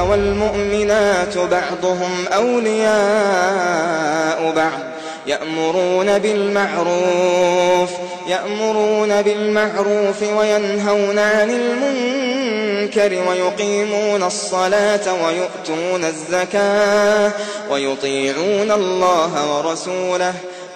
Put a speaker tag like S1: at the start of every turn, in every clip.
S1: والمؤمنات بعضهم أولياء بعض يأمرون بالمعروف وينهون عن المنكر ويقيمون الصلاة ويؤتون الزكاة ويطيعون الله ورسوله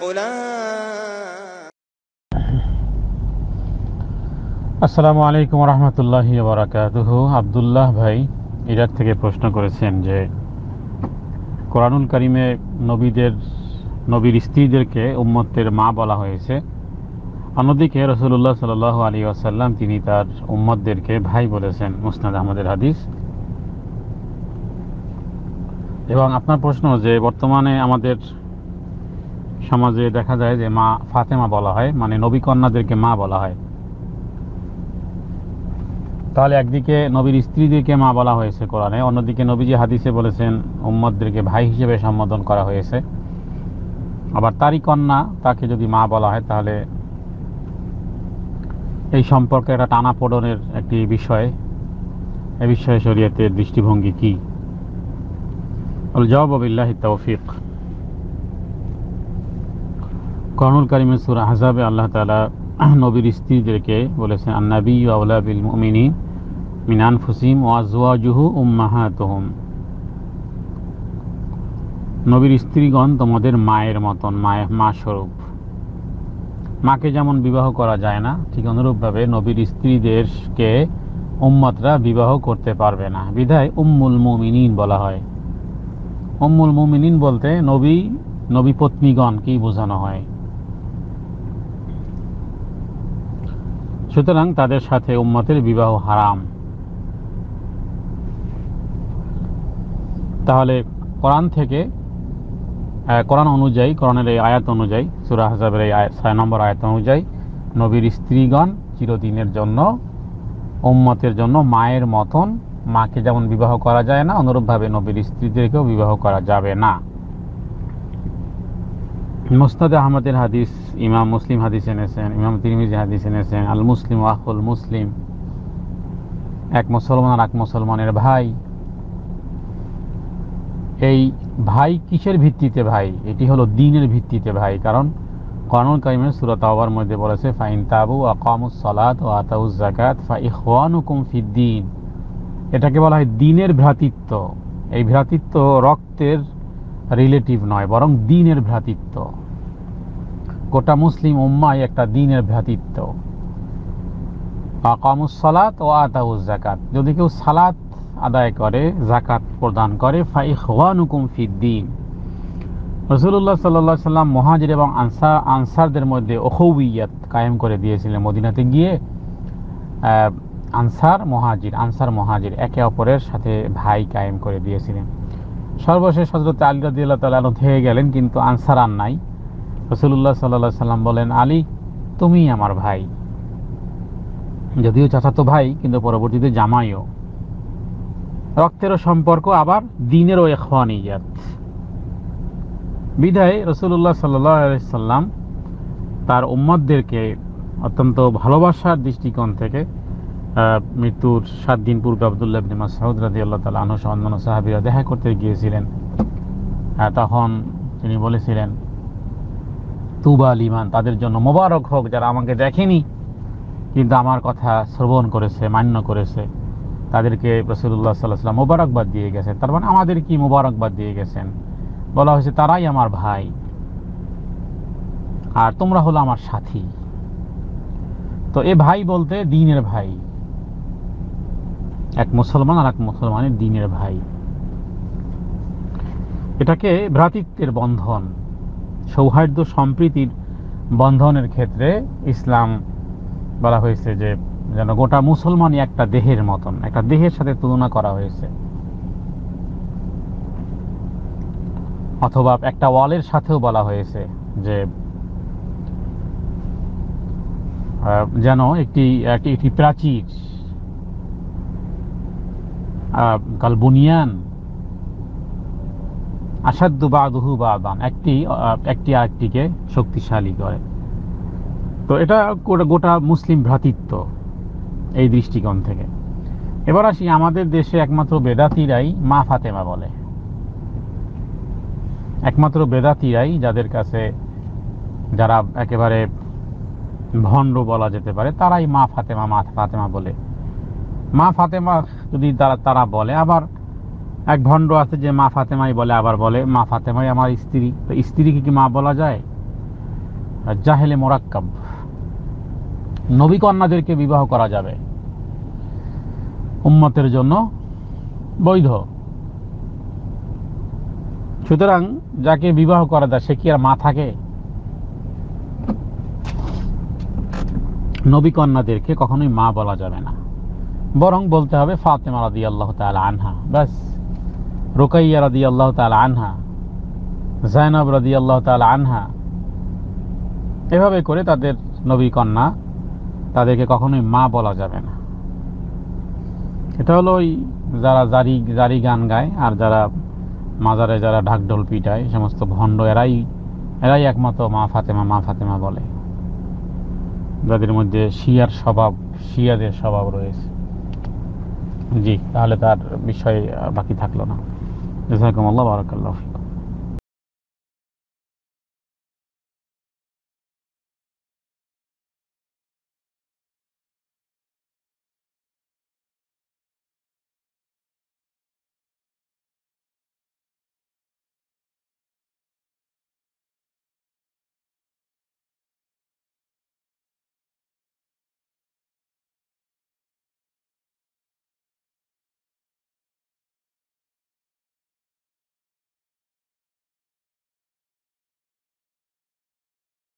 S2: আসসালামু আলাইকুম ওয়া রাহমাতুল্লাহি ওয়া বারাকাতুহু। আব্দুল্লাহ ভাই ইরাক থেকে প্রশ্ন করেছেন যে কোরআনুল কারীমে নবীর স্ত্রীদেরকে উম্মতের মা বলা হয়েছে, অন্যদিকে রাসূলুল্লাহ সাল্লাল্লাহু আলাইহি ওয়াসাল্লাম তিনি তার উম্মতদেরকে ভাই বলেছেন, মুসনাদ আহমদের হাদিস। এবং আপনার প্রশ্ন যে বর্তমানে আমাদের সমাজে দেখা যায় যে মা ফাতেমা বলা হয়, মানে নবী কন্যাদেরকে মা বলা হয়। তাহলে একদিকে নবীর স্ত্রীদেরকে মা বলা হয়েছে কোরআনে, অন্যদিকে নবীজি হাদিসে বলেছেন উম্মতদেরকে ভাই হিসেবে সম্বোধন করা হয়েছে। আবার তারই কন্যা তাকে যদি মা বলা হয়, তাহলে এই সম্পর্কে একটা টানাপোড়েনের একটি বিষয়, এ বিষয়ে শরীয়তের দৃষ্টিভঙ্গি কি? জবাব বিল্লাহি তাওফিক। কোরআনুল কারীমের সূরা আহজাবে আল্লাহ তাআলা নবীর স্ত্রীদেরকে বলেছেন আন-নাবিয়্যু আওলা বিল মুমিনিন মিন আনফুসিহিম ওয়া আজওয়াজুহু উম্মাহাতুহুম। নবীর স্ত্রীগণ তোমাদের মায়ের মতন, মা স্বরূপ। মাকে যেমন বিবাহ করা যায় না, ঠিক অনুরূপভাবে নবীর স্ত্রীদেরকে উম্মতরা বিবাহ করতে পারবে না, বিধায় উম্মুল মুমিনিন বলা হয়। উম্মুল মুমিনিন বলতে নবী পত্নীগণ কি বোঝানো হয়। সুতরাং তাদের সাথে উম্মতের বিবাহ হারাম। তাহলে কোরআন অনুযায়ী, কোরআনের এই আয়াত অনুযায়ী, সূরা আহজাবের এই 6 নম্বর আয়াত অনুযায়ী নবীর স্ত্রীগণ চিরদিনের জন্য উম্মতের জন্য মায়ের মতন। মাকে যেমন বিবাহ করা যায় না, অনুরূপভাবে নবীর স্ত্রীদেরকেও বিবাহ করা যাবে না। মুসনাদ আহমদের হাদিস, ইমাম মুসলিম হাদিস এনেছেন, ইমাম তিরমিজি হাদিস এনেছেন, আল মুসলিম আখুল মুসলিম, এক মুসলমান আর এক মুসলমানের ভাই। এই ভাই কিসের ভিত্তিতে ভাই? এটি হলো দ্বীনের ভিত্তিতে ভাই। কারণ কোরআনুল কারীমের সূরা তাওবার মধ্যে বলেছে ফাইন তাবু ওয়া আকামুস সালাত ওয়া আতাউজ যাকাত ফা ইখওয়ানুকুম ফিদ্দীন। এটাকে বলা হয় দ্বীনের ভ্রাতৃত্ব। এই ভ্রাতৃত্ব রক্তের রিলেটিভ নয়, বরং দ্বীনের ভ্রাতৃত্ব। গোটা মুসলিম উম্মাহ একটা দ্বীনের ভ্রাতৃত্ব। আকামুস সালাত ওয়া আতাউজ যাকাত, যদি কেউ সালাত আদায় করে, যাকাত প্রদান করে, ফা ইখওয়ানুকুম ফিদ্দীন। রাসূলুল্লাহ সাল্লাল্লাহু আলাইহি সাল্লাম মুহাজির এবং আনসারদের মধ্যে উখুওয়িয়ত কায়েম করে দিয়েছিলেন। মদিনাতে গিয়ে আনসার মুহাজির একে অপরের সাথে ভাই কায়েম করে দিয়েছিলেন। সর্বশেষ হযরত আলী রাদিয়াল্লাহু তাআলা আনহু থেকে গেলেন, কিন্তু আনসার আর নাই। রাসূলুল্লাহ সাল্লাল্লাহু আলাইহি সাল্লাম বলেন, আলী তুমি আমার ভাই, যদিও চাচাতো ভাই, কিন্তু পরবর্তীতে জামাইও। রক্তেরও সম্পর্ক, আবার দ্বীনেরও ইখওয়ানিয়ত। বিধায় রাসূলুল্লাহ সাল্লাল্লাহু আলাইহি সাল্লাম তার উম্মতদেরকে অত্যন্ত ভালোবাসার দৃষ্টিকোণ থেকে মৃত্যুর 7 দিন পূর্বে আব্দুল্লাহ ইবনে মাসউদ রাদিয়াল্লাহু তাআলা আনহু সহ অন্যান্য সাহাবীরা দেখা করতে গিয়েছিলেন। তখন তিনি বলেছিলেন তুবা লিমান, তাদের জন্য মোবারক হোক যারা আমাকে দেখেনি কিন্তু আমার কথা শ্রবণ করেছে, মান্য করেছে। তাদেরকে রাসূলুল্লাহ সাল্লাল্লাহু আলাইহি ওয়াসাল্লাম মোবারকবাদ দিয়ে গেছেন। তার মানে আমাদের কি মোবারকবাদ দিয়ে গেছেন? বলা হয়েছে তারাই আমার ভাই আর তোমরা হলো আমার সাথী। তো এ ভাই বলতে দ্বীনের ভাই, এক মুসলমান আর এক মুসলমানের দ্বীনের ভাই। এটাকে ভ্রাতৃত্বের বন্ধন, সৌহার্দ্য সম্প্রীতির বন্ধনের ক্ষেত্রে ইসলাম বলা হয়েছে যে যেন গোটা মুসলমানই একটা দেহের মতন, একটা দেহের সাথে তুলনা করা হয়েছে। অথবা একটা ওয়ালের সাথেও বলা হয়েছে যে যেন একটি প্রাচীর, কাল বুনিয়ান আসাদ্দু বাদুহু বাদান, একটি আরেকটিকে শক্তিশালী করে। তো এটা গোটা মুসলিম ভ্রাতৃত্ব এই দৃষ্টিকোণ থেকে। এবার আসি, আমাদের দেশে একমাত্র বেদাতিরাই মা ফাতেমা বলে। একমাত্র বেদাতিরাই, যাদের কাছে, যারা একেবারে ভণ্ড বলা যেতে পারে, তারাই মা ফাতেমা বলে। মা ফাতেমা যদি তারা বলে, আবার এক ভণ্ড আছে যে মা ফাতেমাই বলে, আবার বলে মা ফাতেমাই আমার স্ত্রী। তো স্ত্রীকে কি মা বলা যায়? জাহেলে মোরাক্কাব। নবী কন্যাদেরকে বিবাহ করা যাবে, উম্মতের জন্য বৈধ। সুতরাং যাকে বিবাহ করা যায় সে কি আর মা থাকে? নবী কন্যাদেরকে কখনোই মা বলা যাবে না, বরং বলতে হবে ফাতেমা রাদিয়াল্লাহু তাআলা আনহা, ব্যাস। রুকাইয়া রাদিয়াল্লাহু তাআলা আনহা, যায়নব রাদিয়াল্লাহু তাআলা আনহা, এভাবে করে তাদের নবী কন্যা, তাদেরকে কখনোই মা বলা যাবে না। এটা হলো ওই যারা জারি গান গায় আর যারা মাজারে যারা ঢাকঢোল পিটায়, সমস্ত ভণ্ড, এরাই একমাত্র মা ফাতেমা বলে, যাদের মধ্যে শিয়াদের স্বভাব রয়েছে। জি, তাহলে তার বিষয় বাকি থাকলো না। জাযাকুমুল্লাহ, বারাকাল্লাহু ফিক।